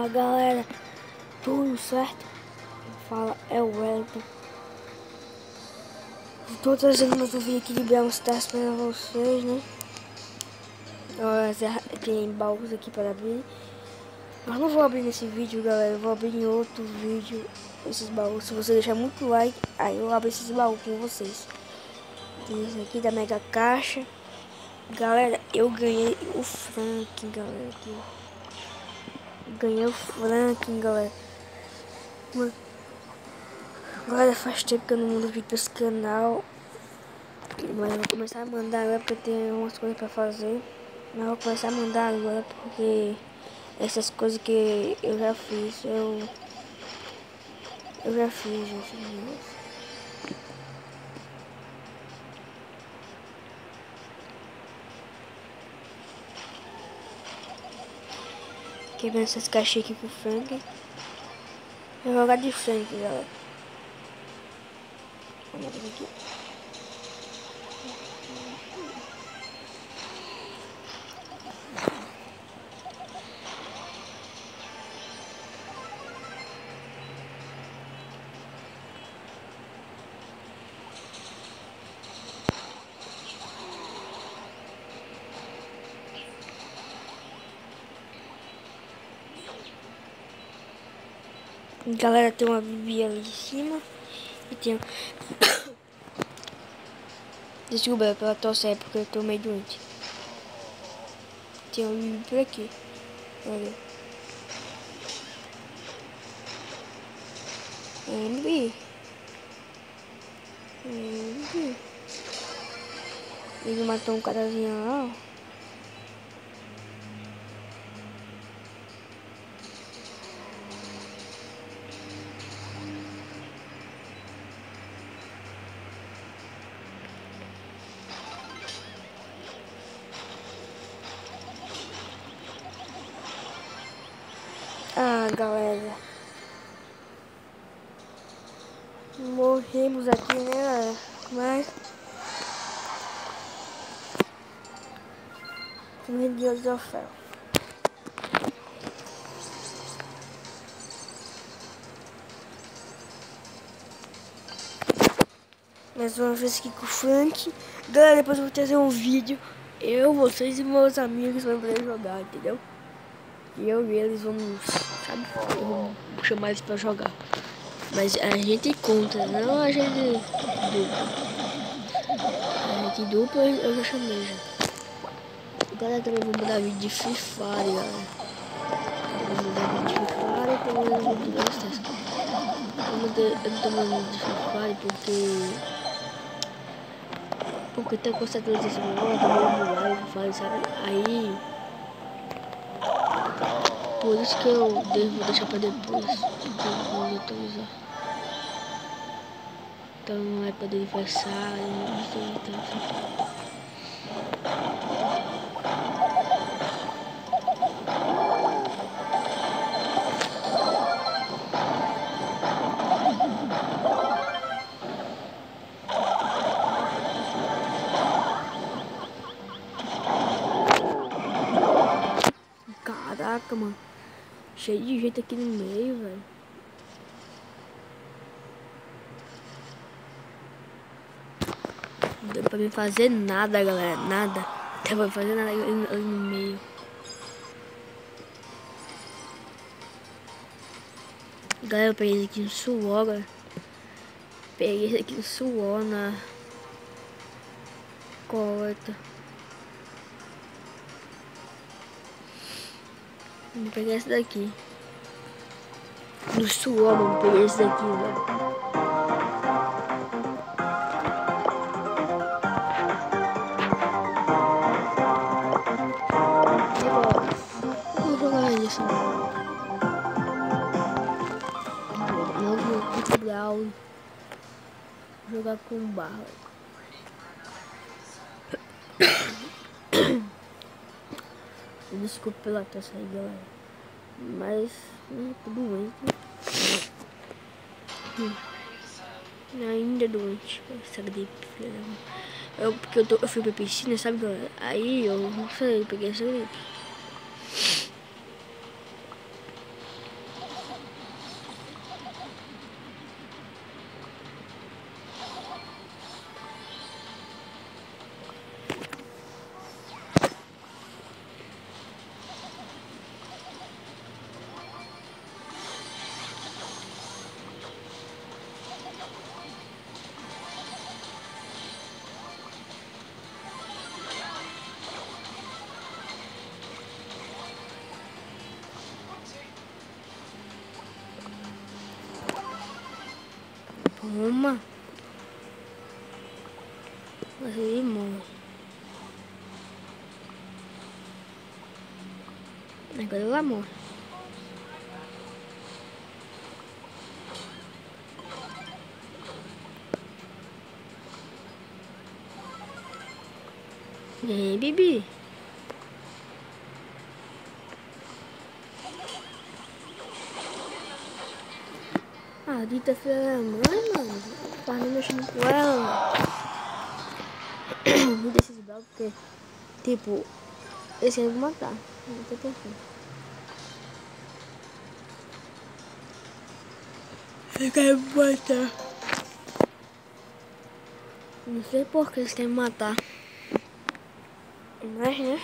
Fala galera, tudo certo? Fala, é o Wellington. Estou trazendo mais um vídeo aqui de Brawl Stars para vocês, né? Tem baús aqui para abrir. Mas não vou abrir nesse vídeo, galera. Eu vou abrir em outro vídeo esses baús. Se você deixar muito like, aí eu abro esses baús com vocês. Tem esse aqui da Mega Caixa. Galera, eu ganhei o Frank, galera. Aqui. Ganhei o Frank, galera. Galera, faz tempo que eu não mando vídeo pra esse canal. Mas eu vou começar a mandar agora porque eu tenho umas coisas pra fazer. Mas eu vou começar a mandar agora porque essas coisas que eu já fiz, eu já fiz, gente. Quebrando essas caixinhas aqui pro Frank. Eu vou jogar de Frank, galera. Vamos ver aqui. Galera, tem uma Bibi ali em cima. E tem... Desculpa pela tosse, é porque eu tô meio doente. Tem uma Bibi por aqui. Olha. Bibi. Bibi. Ele matou um carazinho lá, ó. Ah, galera, morremos aqui, né, galera? Mas meu Deus do céu. Mais uma vez aqui com o Frank. Galera, depois eu vou trazer um vídeo. Eu, vocês e meus amigos vão poder jogar, entendeu? E eu e eles vamos, sabe? Eu vou chamar eles pra jogar. Mas a gente conta, não a gente dupla. A gente dupla eu já chamei já. Galera, também vou mudar vídeo de Free Fire, galera. Vou mudar vídeo de Free Fire e vou mudar vídeo de Brawl Stars. Eu não tô mandando vídeo de Free Fire porque tem com certeza esse negócio, tá meio bugado, Free Fire, sabe? Aí... Por isso que eu devo deixar pra depois, então vou atualizar. Então não é pra aniversário, não sei, então... Caraca, mano. Cheio de gente aqui no meio, velho. Não deu pra mim fazer nada, galera. Nada. Não deu pra fazer nada ali no meio. Galera, eu peguei isso aqui no suor, galera. Peguei isso aqui no suor na coleta. Vou pegar esse daqui. No suor, mano. Peguei esse daqui, velho. Vou jogar isso. Não vou Brawl. Jogar com barra. Desculpa pela tosse aí, galera. Mas tô doente. Ainda doente. Sabe de porque eu fui pra piscina, sabe, galera? Aí eu não sei, eu peguei essa gripe. arruma. Mas ele morre. Agora ela morre. Vem, Bibi. A Dita filha da mãe, mano. Tá me mexendo com ela. Vou deixar esse bravo porque, tipo, esse aí eu vou matar. Não tô pensando. Eu quero me matar. Não sei por que eles querem me matar. Mas, né?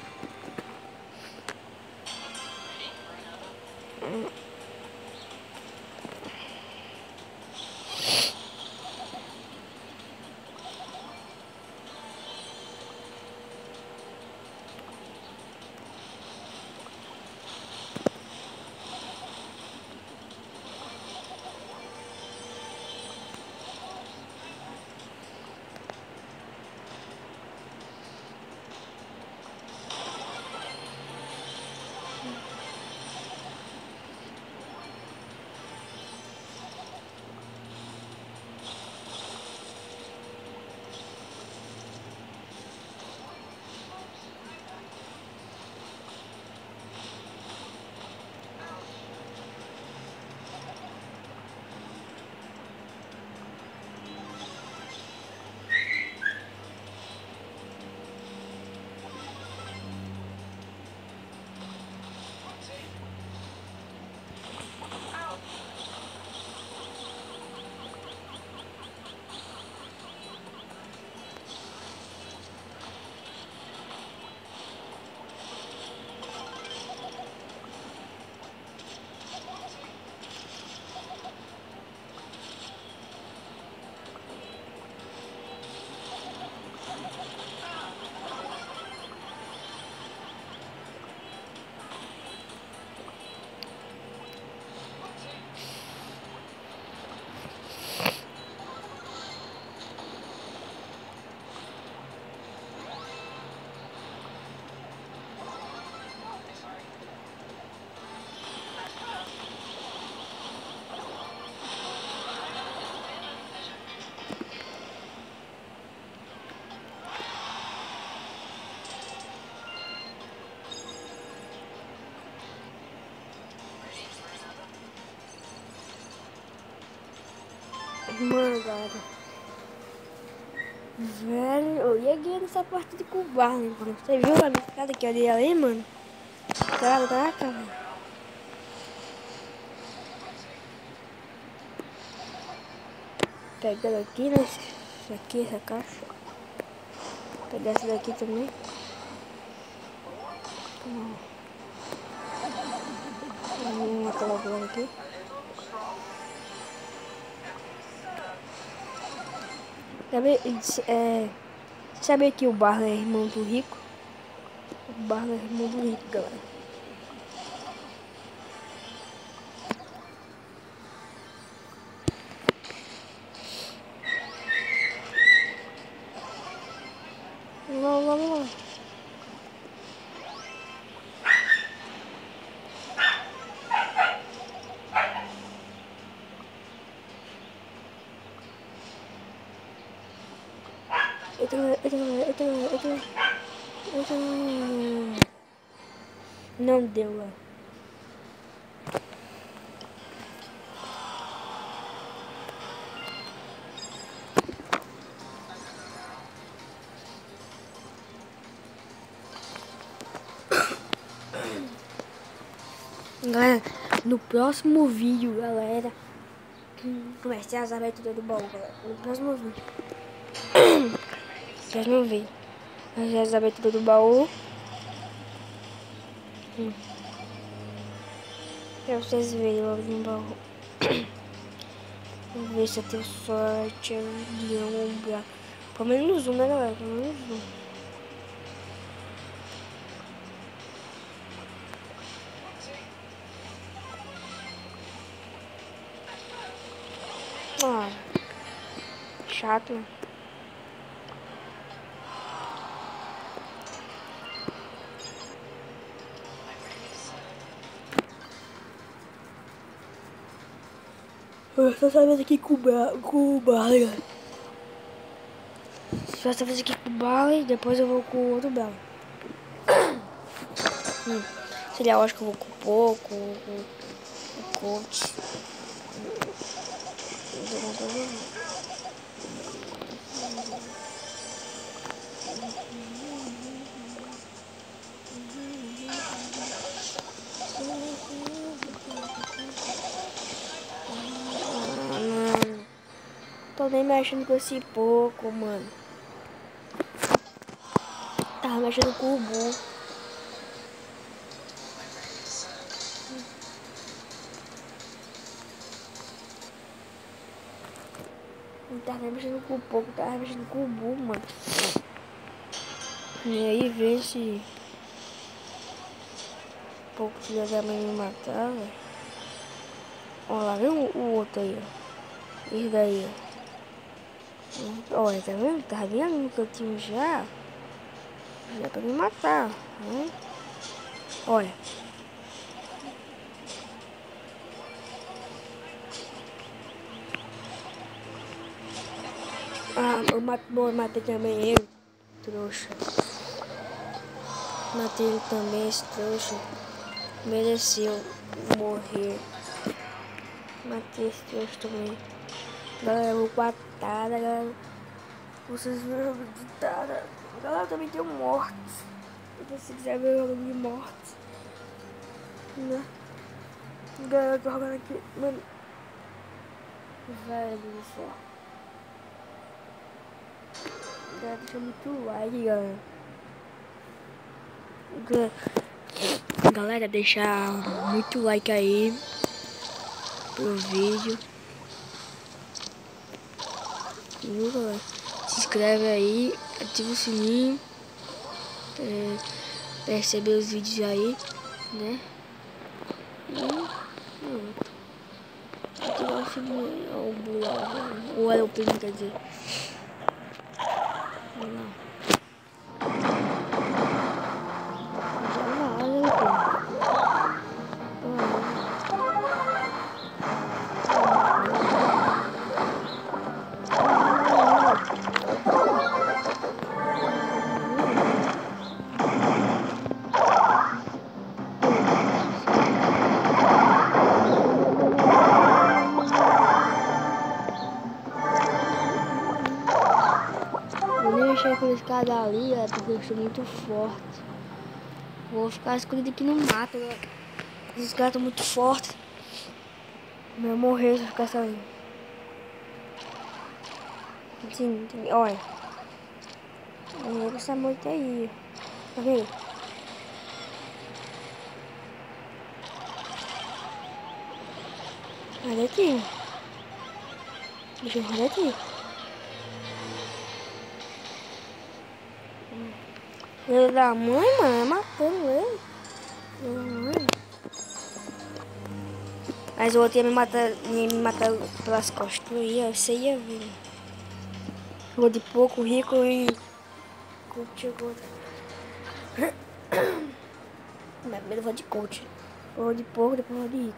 Mano, galera. Velho, eu ia ganhar nessa partida com o Barney, mano. Você viu a minha escada que eu dei ali, mano? Caraca, velho. Pegando aqui, né? Isso aqui, essa caixa. Pegar essa daqui também. Vamos matar logo aqui. Sabe que o Barley é irmão do Rico? O Barley é irmão do Rico, galera. Vamos lá. Não deu lá. Galera, no próximo vídeo, galera, vai ser as aberturas do baú, galera. No próximo vídeo. Vocês não veem. Vai ser as aberturas do baú. Pra vocês verem logo no baú. Vamos ver se eu tenho sorte de lembrar. Pelo menos um, né, galera? Pelo menos um. Ah. chato, né? Eu só sabendo aqui com o Barley. Só sabendo aqui com o Barley, depois eu vou com o outro Barley. Sei lá, eu acho que eu vou com o Poco, com o Coach. Mano, tô nem mexendo com esse Poco, mano. Tava mexendo com o Bu. Não tava nem mexendo com o Poco, tava mexendo com o Bu, mano. E aí, vê se o Poco filho da mãe me matar, velho. Olha lá, vem o outro aí, ó. Esse daí, ó. Olha, tá vendo? Tá vendo no cantinho já? Já pra me matar, né? Olha. Ah, eu matei também ele, trouxa. Matei ele também, esse trouxa. Mereceu morrer. Matei esse trouxa também. Galera, eu vou com a Tara, galera. Vocês viram de Tara. Galera, também tem mortes. Então, se quiser ver o jogo de mortes, né? Galera, eu tô jogando aqui. Mano. Velho do céu. Galera, deixa muito like, galera. Galera, deixar muito like aí pro vídeo. Viu, galera? Se inscreve aí, ativa o sininho pra receber os vídeos aí, né? Ativar o sininho, ou era o primo, quer dizer. Vamos lá. Mexer com esse cara ali, porque eu sou muito forte. Vou ficar escondido aqui no mato, né? Esses caras estão muito fortes. Eu vou morrer se eu ficar sozinho. Sim, olha. Essa moita aí. Tá vendo? Olha aqui. Deixa eu olhar aqui. Filho da mãe, mano, matando ele. Filho da mãe. Mas o outro ia me matar pelas costas. Você ia ver. Jogou de pouco, rico e... Coach agora. Mas primeiro eu vou de coach. Vou de pouco, depois vou de rico.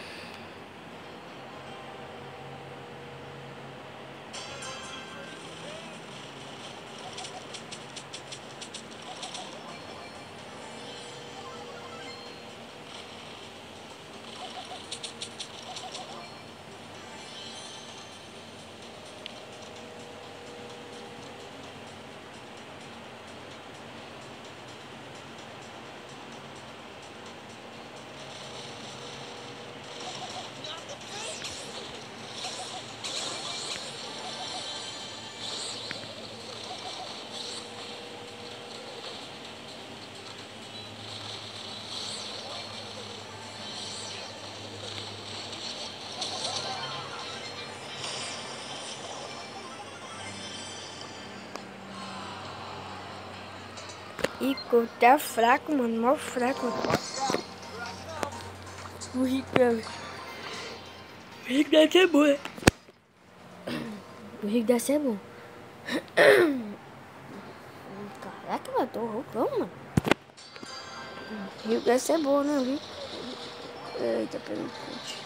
Rico tá fraco, mano. Mó fraco. O Rico deve ser bom, né? O Rio deve ser bom. Caraca, eu tô roubando, mano. O Rio deve ser bom, né, Rio? Eita, pelo ponte.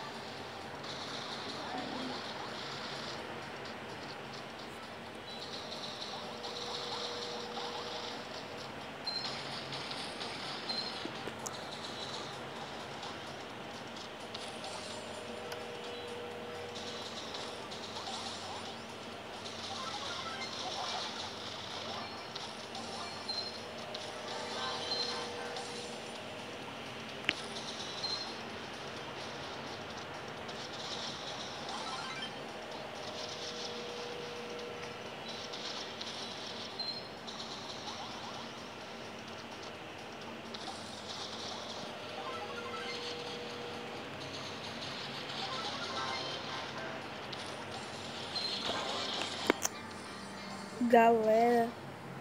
Galera,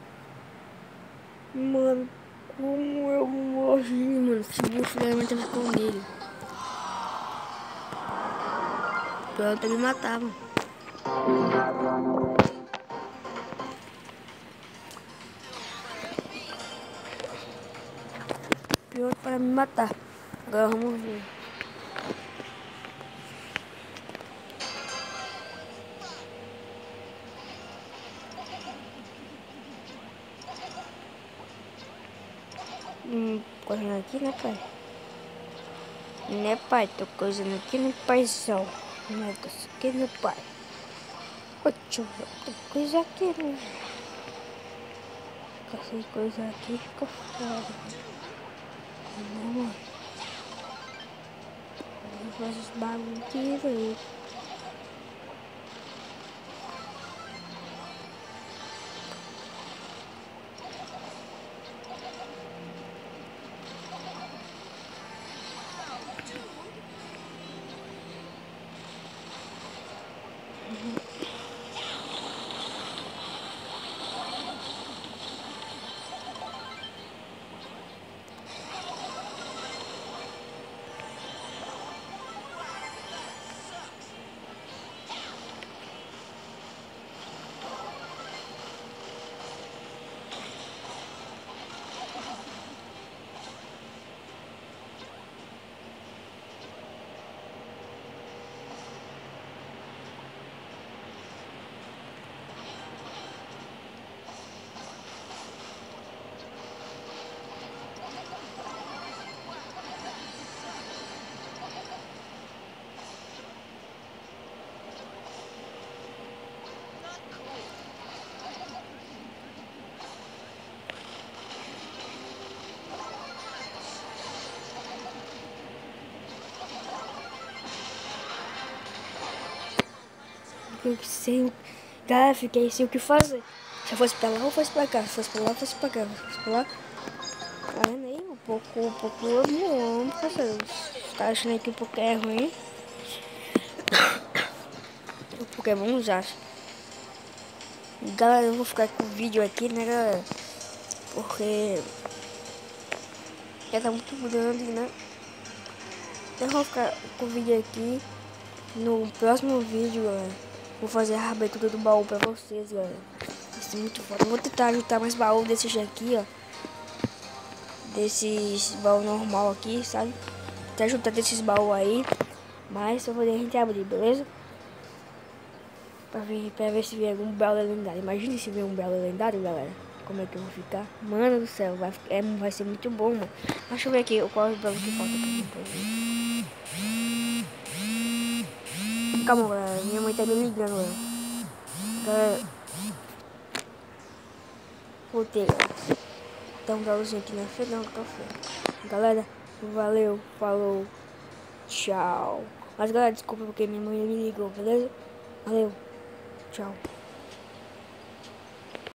mano, como eu morri, mano. Esse bucho realmente tava escondido. Pronto, me matava. Pronto para me matar. Agora vamos ver. Correndo aqui, né, pai? Né, pai? Tô coisando aqui no paizão. Negócio aqui, né, pai? Ô, tio, tem coisa aqui, né? Sem coisa aqui fica foda. Não, mano. Eu faço os bagulho direito. Eu sei, galera, fiquei sem o que fazer. Se eu fosse pra lá, eu fosse pra cá. Se fosse pra lá, eu fosse pra cá. Se fosse pra lá, tá vendo aí? Um pouco eu me amo, parceiro. Tá achando que o Poké é ruim? O Pokémon já acha. Galera, eu vou ficar com o vídeo aqui, né, galera? Porque já tá muito grande, né? Eu vou ficar com o vídeo aqui. No próximo vídeo, galera, vou fazer a abertura do baú pra vocês, galera. Vai ser muito foda. Vou tentar juntar mais baú desses aqui, ó. Desses baú normal aqui, sabe? Tentar juntar desses baú aí. Mas só poder a gente abrir, beleza? Pra ver se vier algum baú lendário. Imagina se vier um baú lendário, galera. Como é que eu vou ficar? Mano do céu, vai ser muito bom, mano. Deixa eu ver aqui qual é o baú que falta pra mim. Calma, galera. Minha mãe tá me ligando, galera. Galera. Voltei, galera. Tem um baúzinho aqui na frente, não, café. Galera, valeu, falou, tchau. Mas, galera, desculpa porque minha mãe me ligou, beleza? Valeu, tchau.